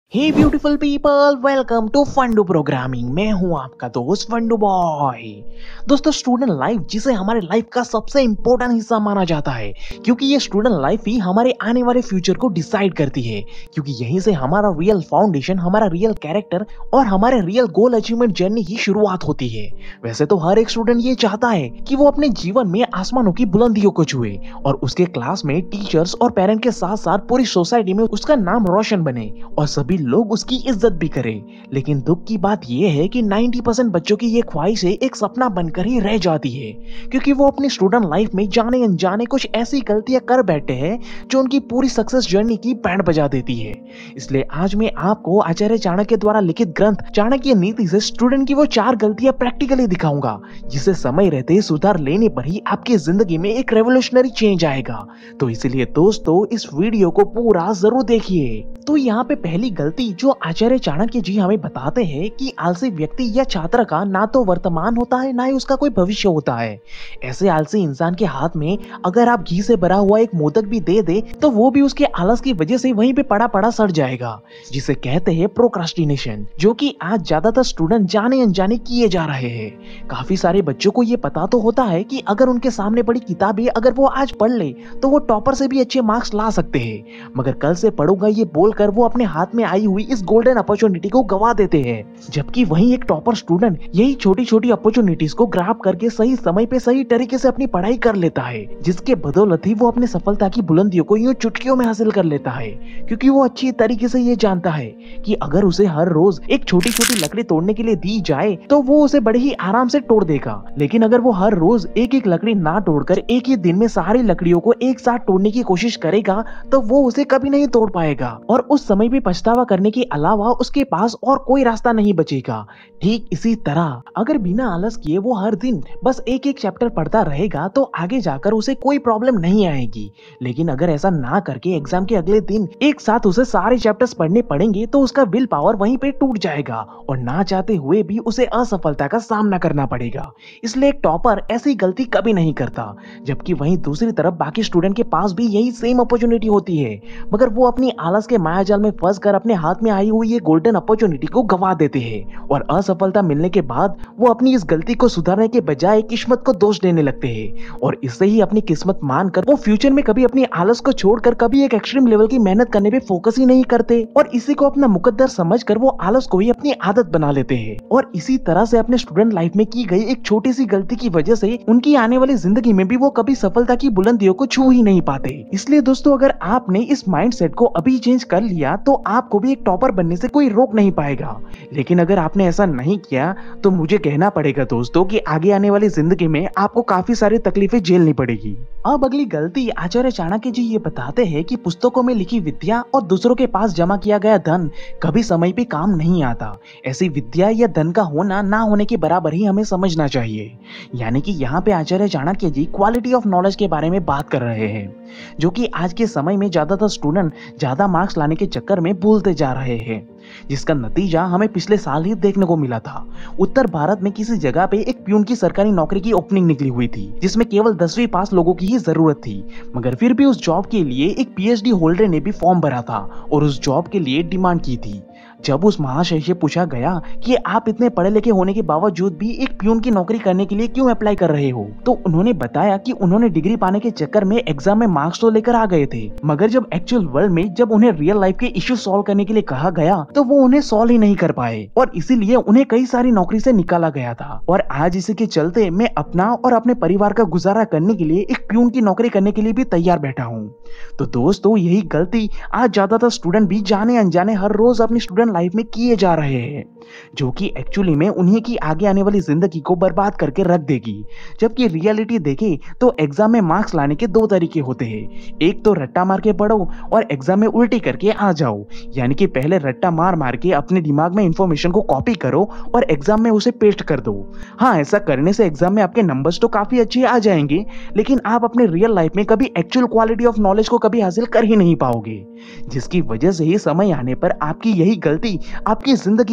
Hey beautiful people, welcome to Fundoo programming. मैं हूं आपका दोस्त फंडू बॉय। दोस्तों, स्टूडेंट लाइफ जिसे हमारे लाइफ का सबसे इंपॉर्टेंट हिस्सा माना जाता है, क्योंकि ये स्टूडेंट लाइफ ही हमारे आने वाले फ्यूचर को डिसाइड करती है। क्योंकि यहीं से हमारा रियल फाउंडेशन, हमारा रियल कैरेक्टर और हमारे रियल गोल अचीवमेंट जर्नी की शुरुआत होती है। वैसे तो हर एक स्टूडेंट ये चाहता है कि वो अपने जीवन में आसमानों की बुलंदियों को छुए और उसके क्लास में टीचर्स और पेरेंट के साथ साथ पूरी सोसाइटी में उसका नाम रोशन बने और सभी लोग उसकी इज्जत भी करें। लेकिन दुख की बात यह है कि 90% बच्चों की ये ख्वाहिशें एक सपना बनकर ही रह जाती है, क्योंकि वो अपनी स्टूडेंट लाइफ में जाने अनजाने कुछ ऐसी गलतियां कर बैठे हैं जो उनकी पूरी सक्सेस जर्नी की बैंड बजा देती है। इसलिए आज मैं आपको आचार्य चाणक्य द्वारा लिखित ग्रंथ चाणक्य नीति से स्टूडेंट की वो 4 गलतियां प्रैक्टिकली दिखाऊंगा, जिसे समय रहते सुधार लेने पर ही आपकी जिंदगी में एक रेवोल्यूशनरी चेंज आएगा। तो इसलिए दोस्तों, इस वीडियो को पूरा जरूर देखिए। तो यहाँ पे पहली गलती जो आचार्य चाणक्य जी हमें बताते हैं कि आलसी व्यक्ति या छात्र का ना तो वर्तमान होता है, ना ही उसका कोई भविष्य होता है। ऐसे आलसी इंसान के हाथ में अगर आप घी से भरा हुआ एक मोदक भी दे दे तो वो भी उसके आलस की वजह से वहीं पे पड़ा पड़ा सड़ जाएगा, जिसे कहते हैं प्रोक्रास्टिनेशन, जो कि आज ज्यादातर स्टूडेंट जाने अनजाने किए जा रहे हैं। काफी सारे बच्चों को ये पता तो होता है कि अगर उनके सामने पड़ी किताबें अगर वो आज पढ़ ले तो वो टॉपर से भी अच्छे मार्क्स ला सकते हैं, मगर कल से पढ़ूंगा ये बोलकर वो अपने हाथ में आई हुई इस गोल्डन अपॉर्चुनिटी को गवा देते हैं। जबकि वहीं एक टॉपर स्टूडेंट यही छोटी छोटी अपॉर्चुनिटीज को ग्रैब करके सही समय पे सही तरीके से अपनी पढ़ाई कर लेता है, जिसके बदौलत ही वो अपनी सफलता की बुलंदियों को यूं चुटकियों में हासिल कर लेता है। क्योंकि वो अच्छी तरीके से ये जानता है कि अगर उसे हर रोज एक छोटी छोटी लकड़ी तोड़ने के लिए दी जाए तो वो उसे बड़े ही आराम से तोड़ देगा। लेकिन अगर वो हर रोज एक एक लकड़ी ना तोड़कर एक ही दिन में सारी लकड़ियों को एक साथ तोड़ने की कोशिश करेगा तो वो उसे कभी नहीं तोड़ पाएगा और उस समय भी पछतावा करने के अलावा उसके पास और कोई रास्ता नहीं बचेगा। ठीक इसी तरह अगर बिना आलस किए वो हर दिन बस एक एक चैप्टर पढ़ता रहेगा तो आगे जाकर उसे कोई प्रॉब्लम नहीं आएगी। लेकिन अगर ऐसा ना करके एग्जाम के अगले दिन एक साथ उसे सारे चैप्टर्स पढ़ने पड़ेंगे तो उसका विल पावर वहीं पे टूट जाएगा और ना चाहते हुए भी उसे असफलता का सामना करना पड़ेगा। इसलिए एक टॉपर ऐसी गलती कभी नहीं करता। जबकि वहीं दूसरी तरफ बाकी स्टूडेंट के पास भी यही सेम अपॉर्चुनिटी होती है, मगर वो अपनी आलस के मायाजाल में फंस कर अपने हाथ में आई हुई ये गोल्डन अपॉर्चुनिटी को गवा देते हैं और असफलता मिलने के बाद वो अपनी इस गलती को सुधारने के बजाय किस्मत को दोष देने लगते हैं और इससे ही अपनी किस्मत मानकर वो फ्यूचर में कभी अपनी आलस को छोड़कर कभी एक एक्सट्रीम लेवल की मेहनत करने पे फोकस ही नहीं करते और इसी को अपना मुकद्दर समझकर वो आलस को ही अपनी आदत बना लेते हैं। और इसी तरह से अपने स्टूडेंट लाइफ में की गई एक छोटी सी गलती की वजह से उनकी आने वाली जिंदगी में भी वो कभी सफलता की बुलंदियों को छू ही नहीं पाते। इसलिए दोस्तों, अगर आपने इस माइंडसेट को अभी चेंज कर लिया तो आपको भी एक टॉपर बनने से कोई रोक नहीं पाएगा। लेकिन अगर आपने ऐसा नहीं किया तो मुझे कहना पड़ेगा दोस्तों कि आगे आने वाली जिंदगी में आपको काफी सारी तकलीफें झेलनी पड़ेगी। अब अगली गलती आचार्य चाणक्य जी ये बताते हैं कि पुस्तकों में लिखी विद्या और दूसरों के पास जमा किया गया धन कभी समय पे काम नहीं आता। ऐसी विद्या या धन का होना ना होने के बराबर ही हमें समझना चाहिए। यानी कि यहाँ पे Acharya Chanakya ji quality of knowledge के बारे में बात कर रहे हैं, जो कि आज के समय में ज्यादातर स्टूडेंट ज्यादा मार्क्स लाने के चक्कर में भूलते जा रहे हैं, जिसका नतीजा हमें पिछले साल ही देखने को मिला था। उत्तर भारत में किसी जगह पे एक प्यून की सरकारी नौकरी की ओपनिंग निकली हुई थी, जिसमें केवल 10वीं पास लोगों की ही जरूरत थी, मगर फिर भी उस जॉब के लिए एक पीएचडी होल्डर ने भी फॉर्म भरा था और उस जॉब के लिए डिमांड की थी। जब उस महाशय से पूछा गया कि आप इतने पढ़े लिखे होने के बावजूद भी एक प्यून की नौकरी करने के लिए क्यों अप्लाई कर रहे हो, तो उन्होंने बताया कि उन्होंने डिग्री पाने के चक्कर में एग्जाम में मार्क्स तो लेकर आ गए थे, मगर जब एक्चुअल वर्ल्ड में जब उन्हें रियल लाइफ के इश्यू सॉल्व करने के लिए कहा गया तो वो उन्हें सॉल्व ही नहीं कर पाए और इसीलिए उन्हें कई सारी नौकरी से निकाला गया था। और आज इसी के चलते मैं अपना और अपने परिवार का गुजारा करने के लिए एक प्यून की नौकरी करने के लिए भी तैयार बैठा हूँ। तो दोस्तों, यही गलती आज ज्यादातर स्टूडेंट भी जाने अनजाने हर रोज अपनी स्टूडेंट लाइफ में किए जा रहे हैं, जो कि एक्चुअली में उन्हीं की आगे आने वाली जिंदगी को बर्बाद करके रख देगी। जबकि रियलिटी देखें तो एग्जाम में मार्क्स लाने के 2 तरीके होते हैं। एक तो रट्टा मार के पढ़ो और एग्जाम में उल्टी करके आ जाओ, यानी कि पहले रट्टा मार मार के अपने दिमाग में इंफॉर्मेशन को कॉपी करो और एग्जाम में उसे पेस्ट कर दो। हाँ, ऐसा करने से एग्जाम में आपके नंबर्स तो काफी अच्छे आ जाएंगे, लेकिन आप अपने रियल लाइफ में कभी एक्चुअल क्वालिटी ऑफ नॉलेज को कभी हासिल कर ही नहीं पाओगे, जिसकी वजह से ही समय आने पर आपकी यही गलती आपकी जिंदगी को बर्बाद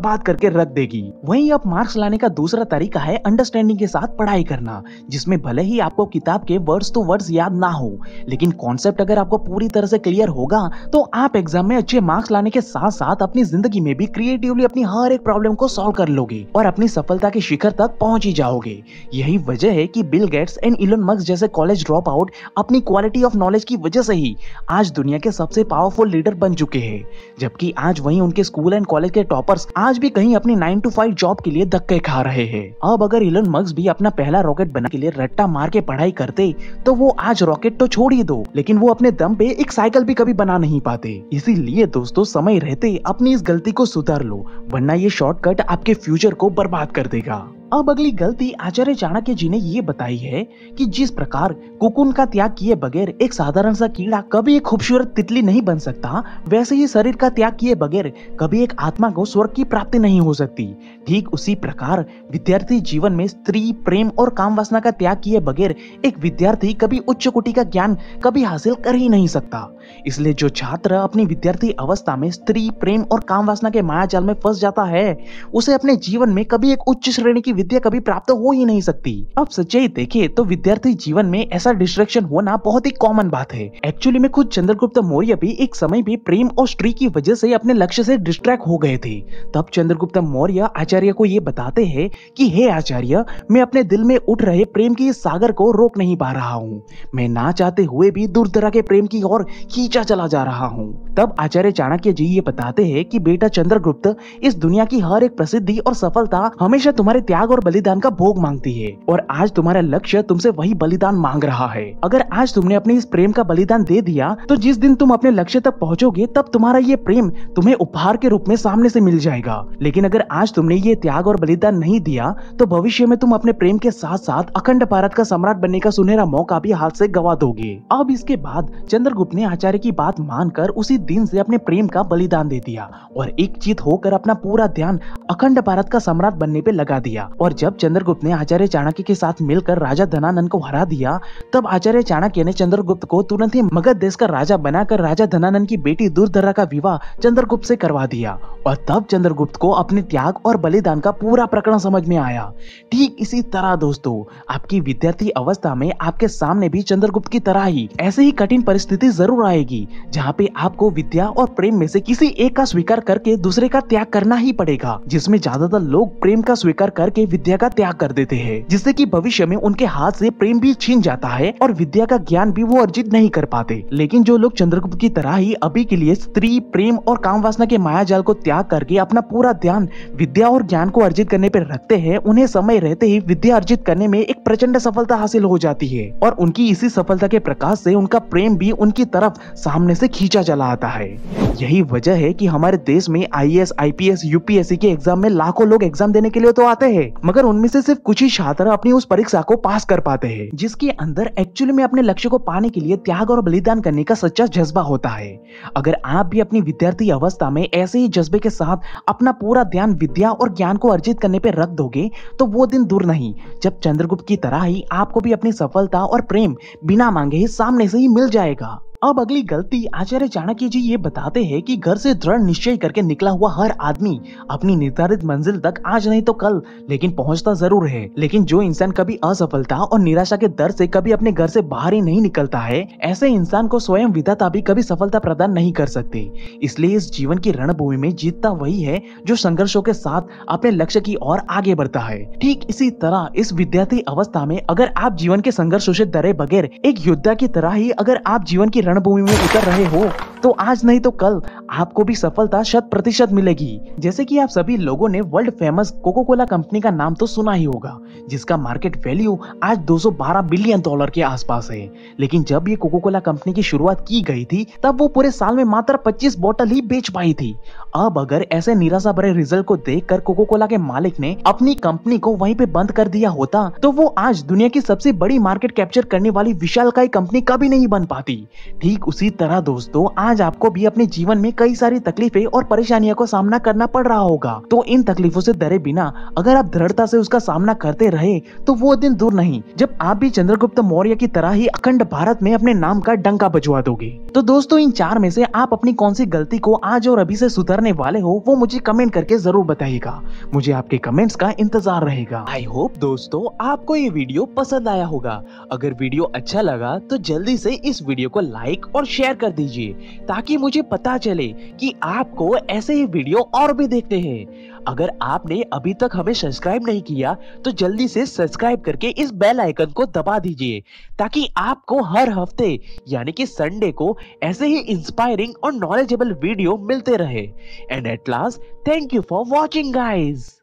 बर्बाद करके रख देगी। वहीं अब मार्क्स लाने का दूसरा तरीका है अंडरस्टैंडिंग के साथ पढ़ाई करना, जिसमें भले ही आपको किताब के वर्ड्स टू वर्ड्स याद ना हो, लेकिन कॉन्सेप्ट अगर आपको पूरी तरह से क्लियर होगा तो आप एग्जाम में अच्छे मार्क्स लाने के साथ साथ अपनी जिंदगी में भी क्रिएटिवली अपनी हर एक प्रॉब्लम को सॉल्व कर लोगे और अपनी सफलता के शिखर तक पहुंच ही जाओगे। यही वजह है कि Bill Gates and Elon Musk जैसे कॉलेज ड्रॉप आउट अपनी क्वालिटी ऑफ नॉलेज की वजह से ही आज दुनिया के सबसे पावरफुल लीडर बन चुके हैं, जबकि आज वहीं उनके स्कूल एंड कॉलेज के टॉपर्स आज भी कहीं अपनी 9 to 5 जॉब के लिए धक्के खा रहे हैं। अब अगर इलोन मस्क भी अपना पहला रॉकेट बनाने के लिए रट्टा मार के पढ़ाई करते तो वो आज रॉकेट तो छोड़ ही दो, लेकिन वो अपने दम पे एक साइकिल भी कभी बना नहीं पाते। इसीलिए दोस्तों समय रहते अपनी इस गलती को सुधार लो, वरना ये शॉर्टकट आपके फ्यूचर को बर्बाद कर देगा। अब अगली गलती आचार्य चाणक्य जी ने ये बताई है कि जिस प्रकार कोकून का त्याग किए बगैर एक साधारण सा कीड़ा कभी एक खूबसूरत तितली नहीं बन सकता, वैसे ही शरीर का त्याग किए बगैर कभी एक आत्मा को स्वर्ग की प्राप्ति नहीं हो सकती। ठीक उसी प्रकार विद्यार्थी जीवन में स्त्री प्रेम और काम वासना का त्याग किए बगैर एक विद्यार्थी कभी उच्च कोटि का ज्ञान कभी हासिल कर ही नहीं सकता। इसलिए जो छात्र अपनी विद्यार्थी अवस्था में स्त्री प्रेम और काम वासना के माया जाल में फंस जाता है, उसे अपने जीवन में कभी एक उच्च श्रेणी की विद्या कभी प्राप्त हो ही नहीं सकती। अब सच्चाई देखे तो विद्यार्थी जीवन में ऐसा डिस्ट्रैक्शन होना बहुत ही कॉमन बात है। एक्चुअली में खुद चंद्रगुप्त मौर्य भी एक समय पे प्रेम और स्त्री की वजह से अपने लक्ष्य से डिस्ट्रैक्ट हो गए थे। तब चंद्रगुप्त मौर्य आचार्य को ये बताते हैं कि हे आचार्य, मैं अपने दिल में उठ रहे प्रेम की इस सागर को रोक नहीं पा रहा हूँ। मैं ना चाहते हुए भी दूर-दराज के प्रेम की ओर खींचा चला जा रहा हूँ। तब आचार्य चाणक्य जी ये बताते हैं कि बेटा चंद्रगुप्त, इस दुनिया की हर एक प्रसिद्धि और सफलता हमेशा तुम्हारे त्याग और बलिदान का भोग मांगती है, और आज तुम्हारा लक्ष्य तुमसे वही बलिदान मांग रहा है। अगर आज तुमने अपने इस प्रेम का बलिदान दे दिया तो जिस दिन तुम अपने लक्ष्य तक पहुंचोगे तब तुम्हारा ये प्रेम तुम्हें उपहार के रूप में सामने से मिल जाएगा। लेकिन अगर आज तुमने ये त्याग और बलिदान नहीं दिया तो भविष्य में तुम अपने प्रेम के साथ साथ अखंड भारत का सम्राट बनने का सुनहरा मौका भी हाथ से गवा दोगे। अब इसके बाद चंद्रगुप्त ने आचार्य की बात मानकर उसी दिन से अपने प्रेम का बलिदान दे दिया और एकचित होकर अपना पूरा ध्यान अखंड भारत का सम्राट बनने पे लगा दिया। और जब चंद्रगुप्त ने आचार्य चाणक्य के साथ मिलकर राजा धनानंद को हरा दिया, तब आचार्य चाणक्य ने चंद्रगुप्त को तुरंत ही मगध देश का राजा बनाकर राजा धनानंद की बेटी दुर्धरा का विवाह चंद्रगुप्त से करवा दिया। और तब चंद्रगुप्त को अपने त्याग और बलिदान का पूरा प्रकरण समझ में आया। ठीक इसी तरह दोस्तों, आपकी विद्यार्थी अवस्था में आपके सामने भी चंद्रगुप्त की तरह ही ऐसे ही कठिन परिस्थिति जरूर आएगी, जहाँ पे आपको विद्या और प्रेम में से किसी एक का स्वीकार करके दूसरे का त्याग करना ही पड़ेगा, जिसमें ज्यादातर लोग प्रेम का स्वीकार करके विद्या का त्याग कर देते हैं, जिससे कि भविष्य में उनके हाथ से प्रेम भी छीन जाता है और विद्या का ज्ञान भी वो अर्जित नहीं कर पाते। लेकिन जो लोग चंद्रगुप्त की तरह ही अभी के लिए स्त्री प्रेम और काम वासना के माया जाल को त्याग करके अपना पूरा ध्यान विद्या और ज्ञान को अर्जित करने पर रखते हैं, उन्हें समय रहते ही विद्या अर्जित करने में एक प्रचंड सफलता हासिल हो जाती है और उनकी इसी सफलता के प्रकाश से उनका प्रेम भी उनकी तरफ सामने से खींचा चला आता है। यही वजह है कि हमारे देश में IAS, IPS, UPSC के एग्जाम में लाखों लोग एग्जाम देने के लिए तो आते हैं, मगर उनमें से सिर्फ कुछ ही छात्र अपनी उस परीक्षा को पास कर पाते हैं, जिसके अंदर एक्चुअली में अपने लक्ष्य को पाने के लिए त्याग और बलिदान करने का सच्चा जज्बा होता है। अगर आप भी अपनी विद्यार्थी अवस्था में ऐसे ही जज्बे के साथ अपना पूरा ध्यान विद्या और ज्ञान को अर्जित करने पर रख दोगे तो वो दिन दूर नहीं जब चंद्रगुप्त की तरह ही आपको भी अपनी सफलता और प्रेम बिना मांगे ही सामने से ही मिल जाएगा। अब अगली गलती आचार्य चाणक्य जी ये बताते हैं कि घर से दृढ़ निश्चय करके निकला हुआ हर आदमी अपनी निर्धारित मंजिल तक आज नहीं तो कल लेकिन पहुंचता जरूर है, लेकिन जो इंसान कभी असफलता और निराशा के डर से कभी अपने घर से बाहर ही नहीं निकलता है, ऐसे इंसान को स्वयं विधाता भी कभी सफलता प्रदान नहीं कर सकते। इसलिए इस जीवन की रणभूमि में जीतता वही है जो संघर्षों के साथ अपने लक्ष्य की ओर आगे बढ़ता है। ठीक इसी तरह इस विद्यार्थी अवस्था में अगर आप जीवन के संघर्षों से डरे बगैर एक योद्धा की तरह ही अगर आप जीवन की रणभूमि में उतर रहे हो तो आज नहीं तो कल आपको भी सफलता 100% मिलेगी। जैसे कि आप सभी लोगों ने world famous Coca Cola company का नाम तो सुना ही होगा, जिसका मार्केट वैल्यू आज $212 बिलियन के आसपास है। लेकिन जब ये कोको कोला कंपनी की शुरुआत की गई थी तब वो पूरे साल में मात्र 25 बोतल ही बेच पाई थी। अब अगर ऐसे निराशा भरे रिजल्ट को देखकर कोको कोला के मालिक ने अपनी कंपनी को वहीं पे बंद कर दिया होता तो वो आज दुनिया की सबसे बड़ी मार्केट कैप्चर करने वाली विशालकाय कंपनी कभी नहीं बन पाती। ठीक उसी तरह दोस्तों आज आपको भी अपने जीवन में कई सारी तकलीफें और परेशानियों का सामना करना पड़ रहा होगा, तो इन तकलीफों से डरे बिना अगर आप दृढ़ता से उसका सामना करते रहे तो वो दिन दूर नहीं जब आप भी चंद्रगुप्त मौर्य की तरह ही अखंड भारत में अपने नाम का डंका बजवा दोगे। तो दोस्तों, इन 4 में से आप अपनी कौन सी गलती को आज और अभी से सुधारने वाले हो, वो मुझे कमेंट करके जरूर बताइएगा। मुझे आपके कमेंट्स का इंतजार रहेगा। आई होप दोस्तों आपको ये वीडियो पसंद आया होगा। अगर वीडियो अच्छा लगा तो जल्दी से इस वीडियो को लाइक और शेयर कर दीजिए ताकि मुझे पता चले कि आपको ऐसे ही वीडियो और भी देखते हैं। अगर आपने अभी तक हमें सब्सक्राइब नहीं किया तो जल्दी से सब्सक्राइब करके इस बेल आइकन को दबा दीजिए ताकि आपको हर हफ्ते यानी कि संडे को ऐसे ही इंस्पायरिंग और नॉलेजेबल वीडियो मिलते रहे। And at last, thank you for watching guys.